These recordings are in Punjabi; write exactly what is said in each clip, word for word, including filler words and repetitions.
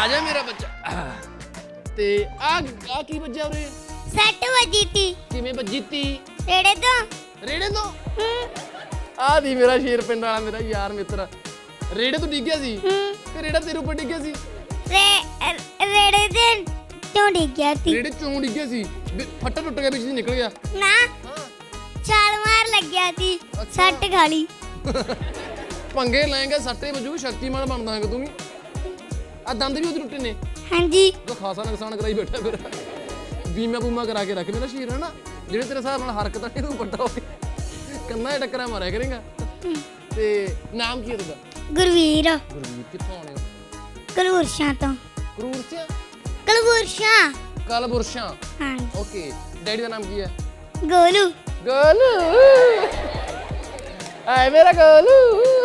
आजा मेरा बच्चा। ते आ आ की बज्जा उरे? सट वजी थी। किवें बज्जी ती? रेड़े तो। रेड़े तो? आ दी मेरा शेर पिंड वाला मेरा यार मित्र। रेड़े तो डिग गया सी? ते रेड़ा तेरे ऊपर डिग गया सी? रे रेड़े दे क्यों डिग गया थी? रेड़े क्यों डिग गया सी? फट्टा टुट गया बीच से निकल गया? ना चाल मार लग गया थी। सट खाली। पंगे लेंगे सट्टे बजू शक्तिमान बनदा है तू भी। आ दंद भी उधर टुटे ने? हां जी। तो खासा नुकसान कराई बैठा फिर। बीमा बूमा करा के रख मेरा शेर है ना जेडे तेरे हिसाब नाल हरकत नहीं तू बड़ा हो कन्ना टक्करा मारिया करेगा। ते नाम की है तेरा? गुरवीर। गुरवीर कित्थों आने हो? कलबुर्शां तो। कलबुर्शां? कलबुर्शां। कलबुर्शां। हां ओके डैडी का नाम की है? गोलू। गोलू आए मेरा गोलू।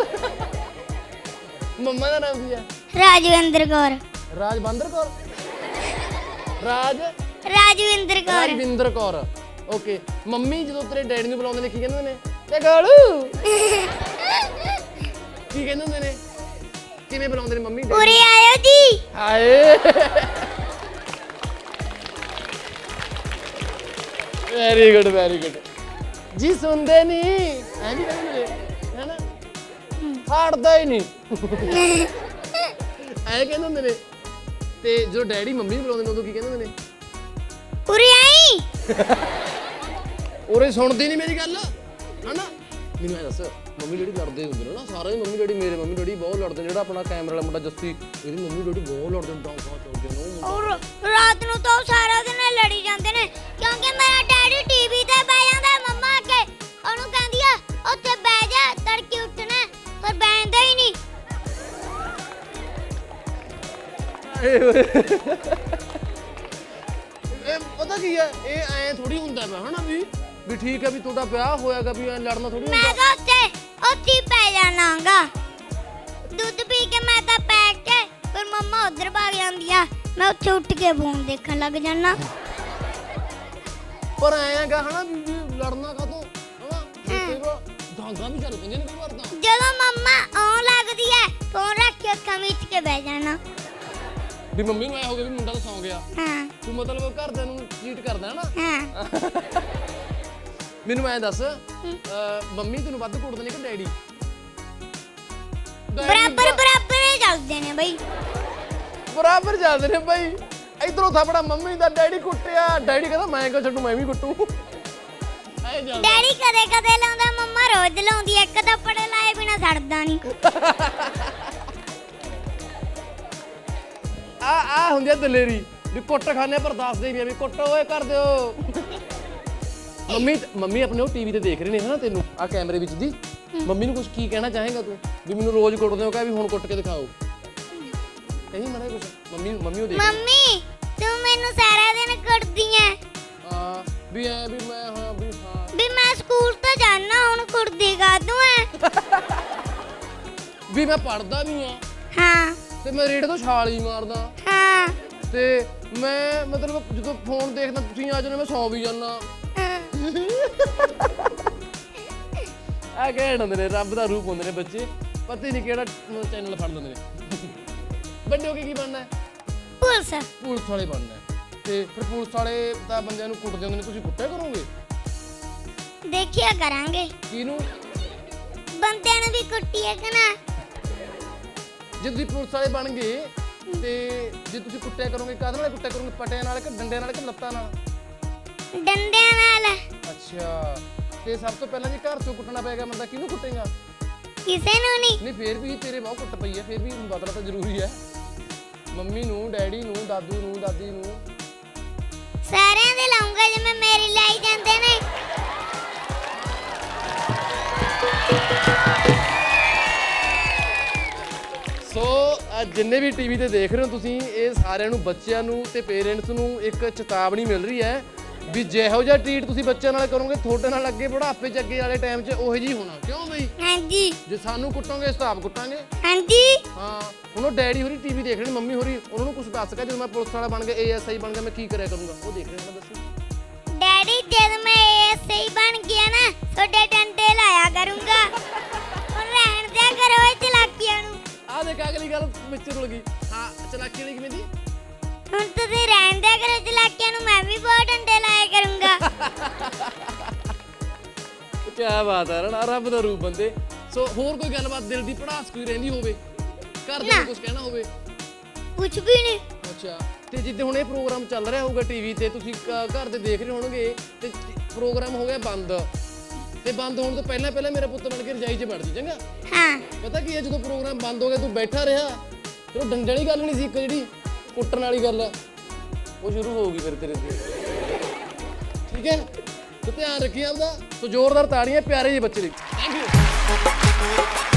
मम्मा का नाम की है? राजविंदर कौर। राजविंदर कौर? राज राजविंदर कौर। राजविंदर कौर। ओके मम्मी जो तेरे डैडी ਨੂੰ ਬੁਲਾਉਂਦੇ ਨੇ ਕੀ ਕਹਿੰਦੇ ਨੇ? ਤੇ ਗੋਲੂ ਕੀ ਕਹਿੰਦੇ ਹੁੰਦੇ ਨੇ? ਕਿਵੇਂ ਬੁਲਾਉਂਦੇ ਨੇ ਮੰਮੀ? ਉਰੇ ਆਇਓ ਜੀ। ਹਾਏ ਵੈਰੀ ਗੁੱਡ ਵੈਰੀ ਗੁੱਡ ਜੀ। ਸੁਣਦੇ ਨਹੀਂ ਐ ਨਹੀਂ ਕਹਿੰਦੇ ਹੈ ਨਾ ਹਾੜਦਾ ਹੀ ਨਹੀਂ ਐ ਕਹਿੰਦੇ ਹੁੰਦੇ ਨੇ। ਤੇ ਜਦੋਂ ਡੈਡੀ ਮੰਮੀ ਨੂੰ ਬੁਲਾਉਂਦੇ ਨੇ ਉਦੋਂ ਕੀ ਕਹਿੰਦੇ ਹੁੰਦੇ ਨੇ? ਉਰੇ ਆਈ। ਉਰੇ ਸੁਣਦੀ ਨਹੀਂ ਮੇਰੀ ਗੱਲ ਹਨਾ। ਮੈਨੂੰ ਐ ਦੱਸ ਮੰਮੀ ਡੈਡੀ ਲੜਦੇ ਹੁੰਦੇ ਨੇ ਨਾ ਸਾਰੇ ਮੰਮੀ ਡੈਡੀ ਮੇਰੇ ਮੰਮੀ ਡੈਡੀ ਬਹੁਤ ਲੜਦੇ ਨੇ। ਜਿਹੜਾ ਆਪਣਾ ਕੈਮਰਾ ਵਾਲਾ ਮੁੰਡਾ ਜੱਸੀ ਇਹਦੀ ਮੰਮੀ ਡੈਡੀ ਬਹੁਤ ਲੜਦੇ ਨੇ ਡਾਂਗਾ ਚੱਲਦੇ ਨੇ ਔਰ ਰਾਤ ਨੂੰ ਤਾਂ ਸਾਰਾ ਦਿਨ ਲੜੀ ਜਾਂਦੇ ਨੇ ਕਿਉਂਕਿ ਮੇਰਾ ਡੈਡੀ ਟੀਵੀ ਤੇ ਬਹਿ ਜਾਂਦਾ ਮੰਮਾ ਅੱਗੇ ਉਹਨੂੰ ਕਹਿੰਦੀ ਆ ਉੱਥੇ ਬਹਿ ਜਾ ਤੜਕੇ ਉੱਠਣਾ ਪਰ ਬੈਠਦਾ ਹੀ ਨਹੀਂ। ਇਹ ਪਤਾ ਕੀ ਹੈ ਇਹ ਐ ਥੋੜੀ ਹੁੰਦਾ ਪਿਆ ਹਨਾ ਵੀ ਵੀ ਠੀਕ ਹੈ ਵੀ ਤੁਹਾਡਾ ਵਿਆਹ ਹੋਇਆਗਾ ਵੀ ਐ ਲੜਨਾ ਥੋੜੀ ਹੁੰਦਾ। ਮੈਂ ਤਾਂ ਉੱਥੇ ਉੱਥੇ ਹੀ ਪੈ ਜਾਣਾਗਾ ਦੁੱਧ ਪੀ ਕੇ ਮੈਂ ਤਾਂ ਪੈ ਕੇ ਫਿਰ ਮੰਮਾ ਉਧਰ ਭਾਗ ਜਾਂਦੀ ਆ ਮੈਂ ਉੱਥੇ ਉੱਠ ਕੇ ਫੋਨ ਦੇਖਣ ਲੱਗ ਜਾਣਾ। ਪਰ ਐਂਗਾ ਹਨਾ ਵੀ ਲੜਨਾ ਕਾਹਤੋਂ ਹਨਾ ਕਈ ਵਾਰ ਦਾਂਗਾ ਵੀ ਚੱਲ ਪੈਂਦੀਆਂ ਨੇ ਕਈ ਵਾਰ ਤਾਂ। ਜਦੋਂ ਮੰਮਾ ਆਉਣ ਲੱਗਦੀ ਹੈ ਫੋਨ ਰੱਖ ਕੇ ਅੱਖਾਂ ਮੀਚ ਕੇ ਬਹਿ ਜਾਣਾ। ਵੀ ਮੰਮੀ ਨੂੰ ਐ ਹੋ ਗਿਆ ਵੀ ਮੁੰਡਾ ਤਾਂ ਸੌਂ ਗਿਆ। ਹਾਂ ਤੂੰ ਮਤਲਬ ਘਰਦਿਆਂ ਨੂੰ ਟ੍ਰੀਟ ਕਰਦਾ ਹੈ ਨਾ। ਹਾਂ ਮੈਨੂੰ ਐ ਦੱਸ ਮੰਮੀ ਤੈਨੂੰ ਵੱਧ ਕੁੱਟਦੇ ਨੇ ਕਿ ਡੈਡੀ? ਬਰਾਬਰ ਬਰਾਬਰ ਹੀ ਚੱਲਦੇ ਨੇ ਬਈ। ਬਰਾਬਰ ਚੱਲਦੇ ਨੇ ਬਈ। ਇਧਰੋਂ ਥਾਪੜਾ ਮੰਮੀ ਦਾ ਡੈਡੀ ਕੁੱਟਿਆ ਡੈਡੀ ਕਹਿੰਦਾ ਮੈਂ ਕਿਉਂ ਛੱਡੂ ਮੈਂ ਵੀ ਕੁੱਟੂ। ਡੈਡੀ ਕਦੇ ਕਦੇ ਲਾਉਂਦਾ ਮੰਮਾ ਰੋਜ਼ ਲਾਉਂਦੀ ਇੱਕ ਥੱਪੜ ਲਾਏ ਬਿਨਾ ਛੱਡਦਾ ਨਹੀਂ। ਆ ਆ ਹੁੰਦੀ ਆ ਦਲੇਰੀ ਵੀ ਕੁੱਟ ਖਾਣੇ ਪਰ ਦੱਸਦੇ ਨਹੀਂ ਵੀ ਕੁੱਟ ਓਏ ਕਰ ਦਿਓ। ਮੰਮੀ ਮੰਮੀ ਆਪਣੇ ਉਹ ਟੀਵੀ ਤੇ ਦੇਖ ਰਹੇ ਨੇ ਹਨਾ ਤੈਨੂੰ ਆ ਕੈਮਰੇ ਵਿੱਚ ਦੀ। ਮੰਮੀ ਨੂੰ ਕੁਝ ਕੀ ਕਹਿਣਾ ਚਾਹੇਗਾ ਤੂੰ ਵੀ ਮੈਨੂੰ ਰੋਜ਼ ਕੁੱਟਦੇ ਹੋ ਕਹੇ ਵੀ ਹੁਣ ਕੁੱਟ ਕੇ ਦਿਖਾਓ ਕਹੀਂ ਮੜਾ ਕੁਝ ਮੰਮੀ ਮੰਮੀ ਉਹ ਦੇਖ ਮੰਮੀ ਤੂੰ ਮੈਨੂੰ ਸਾਰਾ ਦਿਨ ਕੁੱਟਦੀ ਐ। ਹਾਂ ਵੀ ਐ ਵੀ ਮੈਂ ਹਾਂ ਵੀ ਹਾਂ ਵੀ ਮੈਂ ਸਕੂਲ ਤੋਂ ਜਾਣਾ ਹੁਣ ਕੁੱਟਦੀ ਕਾਹਤੋਂ ਐ? ਵੀ ਮੈਂ ਪੜਦਾ ਨਹੀਂ ਆ। ਹਾਂ ਤੇ ਮੈਂ ਰੇੜੇ ਤੋਂ ਛਾਲ ਹੀ ਮਾਰਦਾ। ਹਾਂ ਤੇ ਮੈਂ ਮਤਲਬ ਜਦੋਂ ਫੋਨ ਦੇਖਦਾ ਤੁਸੀਂ ਆ ਜਾਂਦੇ ਮੈਂ ਸੌਂ ਵੀ ਜਾਂਦਾ। ਆ ਕਹਿਣ ਹੁੰਦੇ ਨੇ ਰੱਬ ਦਾ ਰੂਪ ਹੁੰਦੇ ਨੇ ਬੱਚੇ ਪਤਾ ਹੀ ਨਹੀਂ ਕਿਹੜਾ ਚੈਨਲ ਫੜ ਲੈਂਦੇ ਨੇ। ਵੱਡੇ ਹੋ ਕੇ ਕੀ ਬਣਨਾ ਹੈ? ਪੁਲਿਸ ਪੁਲਿਸ ਵਾਲੇ ਬਣਨਾ। ਤੇ ਫਿਰ ਪੁਲਿਸ ਵਾਲੇ ਤਾਂ ਬੰਦਿਆਂ ਨੂੰ ਕੁੱਟਦੇ ਹੁੰਦੇ ਨੇ ਤੁਸੀਂ ਕੁੱਟਿਆ ਕਰੋਗੇ? ਦੇਖਿਆ ਕਰਾਂਗੇ। ਕਿਹਨੂੰ? ਬੰਦਿਆਂ ਨੂੰ ਵੀ ਕੁੱਟੀਏ ਕਿ ਨਾ। ਜੇ ਤੁਸੀਂ ਪੁਲਿਸ ਵਾਲੇ ਬਣ ਗਏ ਤੇ ਜੇ ਤੁਸੀਂ ਕੁੱਟਿਆ ਕਰੋਗੇ ਕਾਹਦੇ ਨਾਲ ਕੁੱਟਿਆ ਕਰੋਗੇ? ਪਟਿਆਂ ਨਾਲ ਕਿ ਡੰਡਿਆਂ ਨਾਲ ਕਿ ਲੱਤਾਂ ਨਾਲ? ਡੰਡਿਆਂ ਨਾਲ। ਅੱਛਾ ਤੇ ਸਭ ਤੋਂ ਪਹਿਲਾਂ ਜੇ ਘਰ ਚੋਂ ਕੁੱਟਣਾ ਪਏਗਾ ਬੰਦਾ ਕਿਹਨੂੰ ਕੁੱਟੇਗਾ? ਕਿਸੇ ਨੂੰ ਨਹੀਂ। ਨਹੀਂ ਫੇਰ ਵੀ ਤੇਰੇ ਬਹੁਤ ਕੁੱਟ ਪਈ ਹੈ ਫੇਰ ਵੀ ਬਦਲਾ ਤਾਂ ਜ਼ਰੂਰੀ ਹੈ। ਮੰਮੀ ਨੂੰ ਡੈਡੀ ਨੂੰ ਦਾਦੂ ਨੂੰ ਦਾਦੀ ਨੂੰ ਸਾਰਿਆਂ ਦੇ ਲਾਉਂਗਾ ਜਿਵੇਂ ਮੇਰੀ ਲਾਈ ਜਾਂਦੇ ਨੇ। ਸੋ ਜਿੰਨੇ ਵੀ ਟੀਵੀ ਤੇ ਦੇਖ ਰਹੇ ਹੋ ਤੁਸੀਂ ਇਹ ਸਾਰਿਆਂ ਨੂੰ ਬੱਚਿਆਂ ਨੂੰ ਤੇ ਪੇਰੈਂਟਸ ਨੂੰ ਇੱਕ ਚੇਤਾਵਨੀ ਮਿਲ ਰਹੀ ਹੈ ਵੀ ਜਿਹੋ ਜਿਹਾ ਟ੍ਰੀਟ ਤੁਸੀਂ ਬੱਚਿਆਂ ਨਾਲ ਕਰੋਗੇ ਤੁਹਾਡੇ ਨਾਲ ਅੱਗੇ ਬੁਢਾਪੇ ਚ ਅੱਗੇ ਵਾਲੇ ਟਾਈਮ 'ਚ ਉਹੋ ਜਿਹੀ ਹੋਣਾ। ਕਿਉਂ ਬਈ? ਹਾਂਜੀ। ਜੇ ਸਾਨੂੰ ਕੁੱਟੋਗੇ ਹਿਸਾਬ ਕੁੱਟਾਂਗੇ। ਹਾਂਜੀ। ਹਾਂ ਹੁਣ ਉਹ ਡੈਡੀ ਹੋਰੀ ਟੀਵੀ ਦੇਖ ਰਹੇ ਨੇ ਮੰਮੀ ਹੋਰੀ ਉਹਨਾਂ ਨੂੰ ਕੁਝ ਦੱਸ ਕੇ ਜਦੋਂ ਮੈਂ ਪੁਲਿਸ ਵਾਲਾ ਬਣ ਗਿਆ ਏ ਐਸ ਆਈ ਬਣ ਗਿਆ ਮੈਂ ਕੀ ਕਰਿਆ ਕਰੂੰਗਾ ਉਹ ਦੇਖ ਰਹੇ ਨੇ। ਦੱਸੋ ਡੈਡੀ ਜਦ ਮੈਂ ਏ ਐਸ ਆਈ ਬਣ ਗਿਆ ਨਾ ਤੁਹਾਡੇ ਡੰਡੇ ਲਾਇਆ ਕਰੂੰਗਾ। ਹੁਣ ਰਹਿਣ ਦਿਆ ਕਰੋ ਇਹ ਚਲਾਕੀਆਂ ਨੂੰ। ਆ ਦੇਖ ਅਗਲੀ ਗੱਲ ਵਿੱਚ ਰੁਲ ਗਈ। ਹਾਂ ਚਲਾਕੀ ਵਾਲੀ ਕਿਵੇਂ ਦੀ? ਹੁਣ ਤੁਸੀਂ ਰਹਿਣ ਦਿਆ ਕਰੋ ਚਲਾਕੀਆਂ ਨੂੰ, ਮੈਂ ਵੀ ਬਹੁਤ ਡੰਡੇ ਲਾਇਆ ਕਰੂੰਗਾ। ਕੀ ਬਾਤ ਹੈ ਨਾ, ਰੱਬ ਦਾ ਰੂਪ ਬੰਦੇ। ਸੋ ਹੋਰ ਕੋਈ ਗੱਲਬਾਤ ਦਿਲ ਦੀ ਭੜਾਸ ਕੋਈ ਰਹਿੰਦੀ ਹੋਵੇ, ਘਰ ਦੇ ਕੁਝ ਕਹਿਣਾ ਹੋਵੇ? ਕੁਝ ਵੀ ਨਹੀਂ। ਅੱਛਾ, ਤੇ ਜਿੱਦੇ ਹੁਣ ਇਹ ਪ੍ਰੋਗਰਾਮ ਚੱਲ ਰਿਹਾ ਹੋਊਗਾ ਟੀਵੀ ਤੇ, ਤੁਸੀਂ ਘਰ ਦੇ ਦੇਖ ਰਹੇ ਹੋਣਗੇ ਤੇ ਪ੍ਰੋਗਰਾਮ ਹੋ ਗਿਆ ਬੰਦ, ਤੇ ਬੰਦ ਹੋਣ ਤੋਂ ਪਹਿਲਾਂ ਪਹਿਲਾਂ ਮੇਰਾ ਪੁੱਤ ਬਣ ਕੇ ਰਜਾਈ 'ਚ ਵੜ ਜੀ ਚੰਗਾ। ਹਾਂ ਪਤਾ ਕੀ ਹੈ, ਜਦੋਂ ਪ੍ਰੋਗਰਾਮ ਬੰਦ ਹੋ ਗਿਆ ਤੂੰ ਬੈਠਾ ਰਿਹਾ, ਫਿਰ ਉਹ ਡੰਡੇ ਵਾਲੀ ਗੱਲ ਨਹੀਂ ਸੀ, ਇੱਕ ਜਿਹੜੀ ਕੁੱਟਣ ਵਾਲੀ ਗੱਲ ਉਹ ਸ਼ੁਰੂ ਹੋ ਗਈ ਫਿਰ ਤੇਰੇ ਤੇ। ਠੀਕ ਹੈ, ਤੇ ਧਿਆਨ ਰੱਖੀ ਆਪਦਾ। ਸੋ ਜ਼ੋਰਦਾਰ ਤਾੜੀਆਂ ਪਿਆਰੇ ਜਿਹੇ ਬੱਚੇ ਲਈ। Thank you.